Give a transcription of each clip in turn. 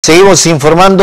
Seguimos informando,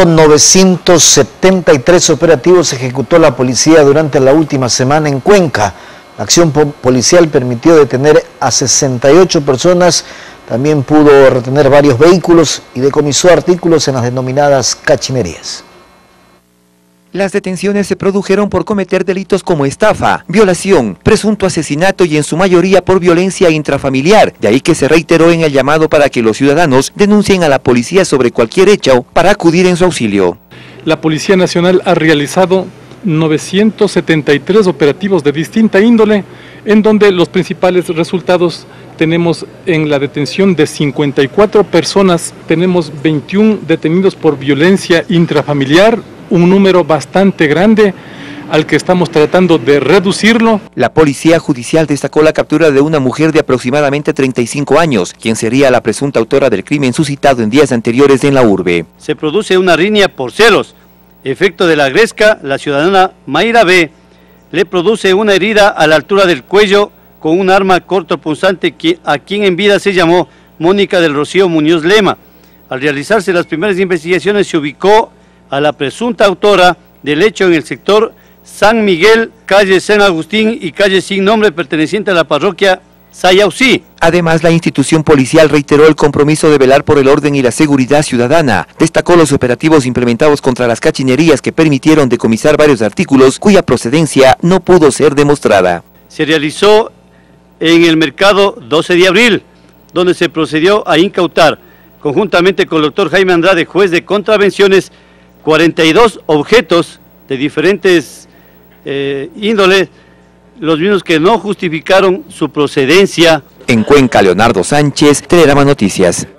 973 operativos ejecutó la policía durante la última semana en Cuenca. La acción policial permitió detener a 68 personas, también pudo retener varios vehículos y decomisó artículos en las denominadas cachinerías. Las detenciones se produjeron por cometer delitos como estafa, violación, presunto asesinato y en su mayoría por violencia intrafamiliar. De ahí que se reiteró en el llamado para que los ciudadanos denuncien a la policía sobre cualquier hecho para acudir en su auxilio. La Policía Nacional ha realizado 973 operativos de distinta índole, en donde los principales resultados tenemos en la detención de 54 personas, tenemos 21 detenidos por violencia intrafamiliar, un número bastante grande al que estamos tratando de reducirlo. La Policía Judicial destacó la captura de una mujer de aproximadamente 35 años, quien sería la presunta autora del crimen suscitado en días anteriores en la urbe. Se produce una riña por celos. Efecto de la gresca, la ciudadana Mayra B. le produce una herida a la altura del cuello con un arma cortopunzante a quien en vida se llamó Mónica del Rocío Muñoz Lema. Al realizarse las primeras investigaciones se ubicó a la presunta autora del hecho en el sector San Miguel, calle San Agustín y calle sin nombre perteneciente a la parroquia Sayausí. Además, la institución policial reiteró el compromiso de velar por el orden y la seguridad ciudadana. Destacó los operativos implementados contra las cachinerías que permitieron decomisar varios artículos cuya procedencia no pudo ser demostrada. Se realizó en el mercado 12 de abril, donde se procedió a incautar, conjuntamente con el doctor Jaime Andrade, juez de contravenciones, 42 objetos de diferentes índoles, los mismos que no justificaron su procedencia. En Cuenca, Leonardo Sánchez, Telerama Noticias.